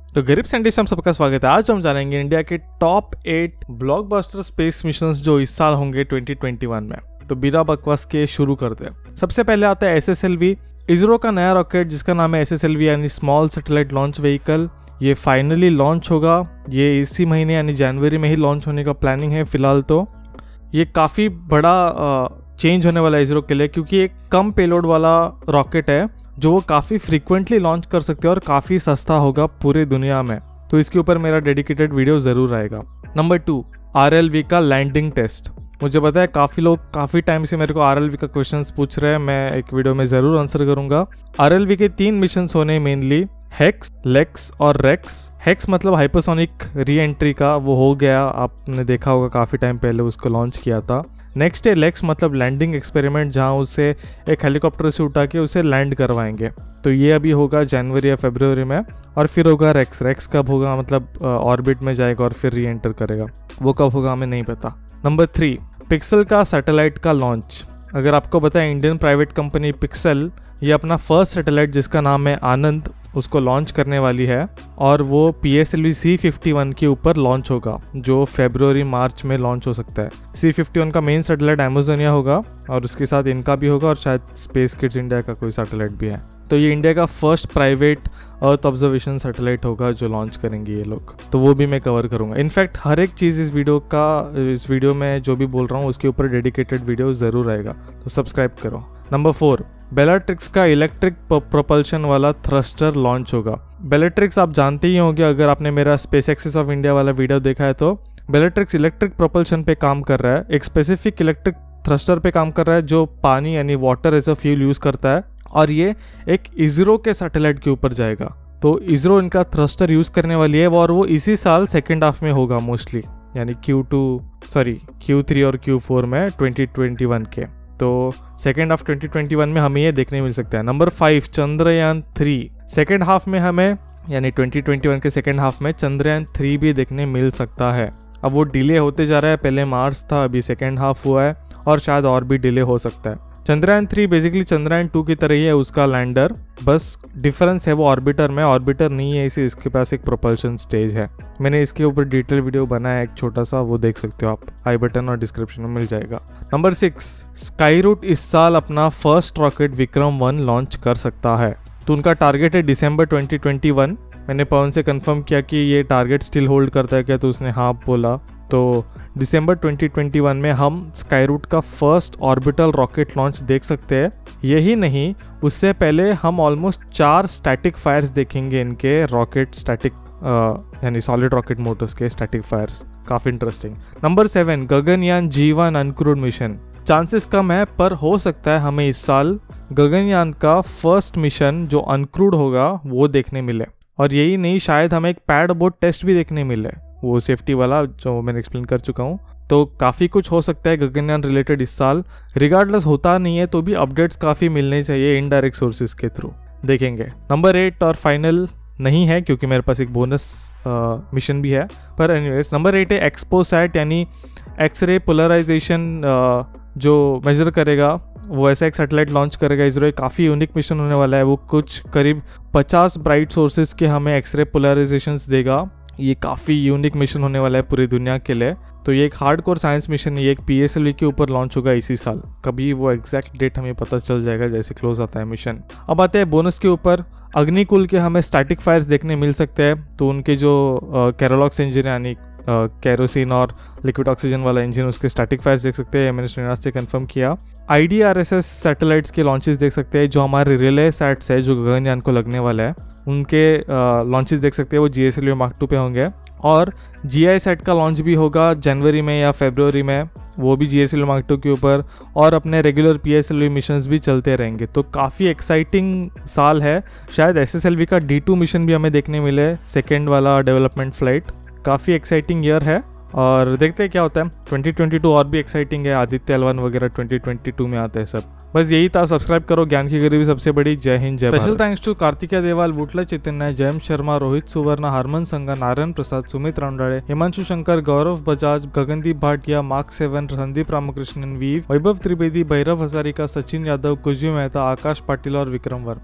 तो गरीब साइंटिस्ट हम सबका स्वागत है। आज हम जानेंगे इंडिया के टॉप 8 ब्लॉकबस्टर स्पेस मिशंस जो इस साल होंगे 2021 में। तो बिना बकवास के शुरू करते हैं। सबसे पहले आता है SSLV, इसरो का नया रॉकेट जिसका नाम है SSLV यानी स्मॉल सैटेलाइट लॉन्च व्हीकल। ये फाइनली लॉन्च होगा। ये इसी महीने यानी जनवरी में ही लॉन्च होने का प्लानिंग है फिलहाल। तो ये काफ़ी बड़ा चेंज होने वाला है इसरो के लिए, क्योंकि एक कम पेलोड वाला रॉकेट है जो वो काफ़ी फ्रीक्वेंटली लॉन्च कर सकते हैं और काफ़ी सस्ता होगा पूरी दुनिया में। तो इसके ऊपर मेरा डेडिकेटेड वीडियो ज़रूर आएगा। नंबर 2, RLV का लैंडिंग टेस्ट। मुझे पता है काफ़ी लोग काफ़ी टाइम से मेरे को RLV का क्वेश्चंस पूछ रहे हैं, मैं एक वीडियो में ज़रूर आंसर करूँगा। RLV के 3 मिशंस होने मेनली, हेक्स, लेक्स और रेक्स। हेक्स मतलब हाइपरसोनिक री एंट्री का, वो हो गया, आपने देखा होगा काफ़ी टाइम पहले उसको लॉन्च किया था। नेक्स्ट है लेक्स मतलब लैंडिंग एक्सपेरिमेंट, जहाँ उसे एक हेलीकॉप्टर से उठा के उसे लैंड करवाएंगे। तो ये अभी होगा जनवरी या फरवरी में। और फिर होगा रेक्स। रेक्स कब होगा मतलब ऑर्बिट में जाएगा और फिर री एंटर करेगा, वो कब होगा हमें नहीं पता। नंबर 3, पिक्सल का सैटेलाइट का लॉन्च। अगर आपको पता है इंडियन प्राइवेट कंपनी पिक्सल ये अपना फर्स्ट सैटेलाइट जिसका नाम है आनंद उसको लॉन्च करने वाली है, और वो PSLV C51 के ऊपर लॉन्च होगा जो फरवरी मार्च में लॉन्च हो सकता है। C51 का मेन सैटेलाइट अमेजोनिया होगा और उसके साथ इनका भी होगा, और शायद स्पेस किड्स इंडिया का कोई सैटेलाइट भी है। तो ये इंडिया का first private earth observation satellite होगा जो लॉन्च करेंगे ये लोग। तो वो भी मैं कवर करूंगा। इनफैक्ट हर एक चीज़ इस वीडियो में जो भी बोल रहा हूँ उसके ऊपर डेडिकेटेड वीडियो ज़रूर आएगा, तो सब्सक्राइब करो। नंबर 4, बेलाट्रिक्स का इलेक्ट्रिक प्रोपल्शन वाला थ्रस्टर लॉन्च होगा। बेलाट्रिक्स आप जानते ही होंगे, अगर आपने मेरा स्पेस एक्सिस ऑफ इंडिया वाला वीडियो देखा है तो बेलाट्रिक्स इलेक्ट्रिक प्रोपल्शन पे काम कर रहा है। एक स्पेसिफिक इलेक्ट्रिक थ्रस्टर पे काम कर रहा है जो पानी यानी water as a fuel use करता है, और ये एक इसरो के सैटेलाइट के ऊपर जाएगा। तो इसरो इनका थ्रस्टर यूज़ करने वाली है, और वो इसी साल सेकेंड हाफ में होगा मोस्टली, यानी Q3 और Q4 में 2021 के। तो सेकेंड हाफ 2021 में हमें ये देखने मिल सकता है। नंबर 5, चंद्रयान 3। सेकेंड हाफ में हमें यानी 2021 के सेकेंड हाफ में चंद्रयान 3 भी देखने मिल सकता है। अब वो डिले होते जा रहा है, पहले मार्च था, अभी सेकेंड हाफ हुआ है, और शायद और भी डिले हो सकता है। चंद्रयान 3 बेसिकली चंद्रयान 2 की तरह ही है, उसका लैंडर, बस डिफरेंस है वो ऑर्बिटर में। ऑर्बिटर नहीं है इसे, इसके पास एक प्रोपल्शन स्टेज है। मैंने इसके ऊपर डिटेल वीडियो बनाया है एक छोटा सा, वो देख सकते हो आप, आई बटन और डिस्क्रिप्शन में मिल जाएगा। नंबर 6, स्काईरूट इस साल अपना फर्स्ट रॉकेट विक्रम 1 लॉन्च कर सकता है। तो उनका टारगेट है दिसंबर 2021। मैंने पवन से कंफर्म किया कि ये टारगेट स्टिल होल्ड करता है क्या, तो उसने हाँ बोला। तो दिसंबर 2021 में हम स्काईरूट का फर्स्ट ऑर्बिटल रॉकेट लॉन्च देख सकते हैं। यही नहीं, उससे पहले हम ऑलमोस्ट 4 स्टैटिक फायर्स देखेंगे इनके रॉकेट, स्टैटिक यानी सॉलिड रॉकेट मोटर्स के स्टैटिक फायर्स। काफ़ी interesting. Number 7, Gaganyaan G1 uncrewed mission. Chances कम है पर हो सकता है हमें इस साल गगनयान का फर्स्ट मिशन जो अनक्रूड होगा वो देखने मिले। और यही नहीं, शायद हमें एक पैड बोट टेस्ट भी देखने मिले, वो सेफ्टी वाला जो मैंने एक्सप्लेन कर चुका हूँ। तो काफ़ी कुछ हो सकता है गगनयान रिलेटेड इस साल। रिगार्डलेस होता नहीं है तो भी अपडेट्स काफ़ी मिलने चाहिए इनडायरेक्ट सोर्सेज के थ्रू, देखेंगे। नंबर 8 और फाइनल नहीं है क्योंकि मेरे पास एक बोनस मिशन भी है, पर एनीवेज नंबर 8 है एक्सपोसैट, यानी एक्सरे पोलराइजेशन जो मेजर करेगा, वो ऐसा एक सैटेलाइट लॉन्च करेगा इसरो। काफ़ी यूनिक मिशन होने वाला है। वो कुछ करीब 50 ब्राइट सोर्सेज के हमें एक्सरे पोलराइजेशंस देगा। ये काफ़ी यूनिक मिशन होने वाला है पूरी दुनिया के लिए। तो ये एक हार्डकोर साइंस मिशन है, ये एक PSLV के ऊपर लॉन्च होगा इसी साल। कभी वो एग्जैक्ट डेट हमें पता चल जाएगा जैसे क्लोज आता है मिशन। अब आते हैं बोनस के ऊपर। अग्निकुल के हमें स्टैटिक फायर्स देखने मिल सकते हैं। तो उनके जो कैरोलॉक्स इंजन यानी केरोसिन और लिक्विड ऑक्सीजन वाला इंजन, उसके स्टैटिक फायर्स देख सकते हैं। मैंने श्रीनिवास से कंफर्म किया। IDRSS सैटेलाइट्स के लॉन्चेस देख सकते हैं, जो हमारे रिले सैट्स है जो गगनयान को लगने वाला है, उनके लॉन्चेस देख सकते हैं। वो GSLV Mark 2 पे होंगे। और GISAT का लॉन्च भी होगा जनवरी में या फरवरी में, वो भी GSLV Mark 2 के ऊपर। और अपने रेगुलर PSLV मिशंस भी चलते रहेंगे। तो काफ़ी एक्साइटिंग साल है। शायद SSLV का D2 मिशन भी हमें देखने मिले, सेकेंड वाला डेवलपमेंट फ्लाइट। काफ़ी एक्साइटिंग ईयर है और देखते हैं क्या होता है। 2022 और भी एक्साइटिंग है। आदित्य L1 वगैरह 2022 में आते हैं सब। बस यही था, सब्सक्राइब करो। ज्ञान की गरीबी सबसे बड़ी। जय हिंद, जय Bharat. Special thanks to Kartikeya Dewal, Vutla Chaitanya, Jayant Sharma, Rohit Suvarna, Harman Sanga, Narayan Prasad, Sumit Ramdade, Himanshu Shankar, Gaurav Bajaj, Gagandeep Bhatia, Mark 7, Sandeep Ramakrishnan, वीव, वैभव त्रिवेदी, भैरव हजारिका, सचिन यादव, कुजवी मेहता, आकाश पाटिल और विक्रम वर्मा।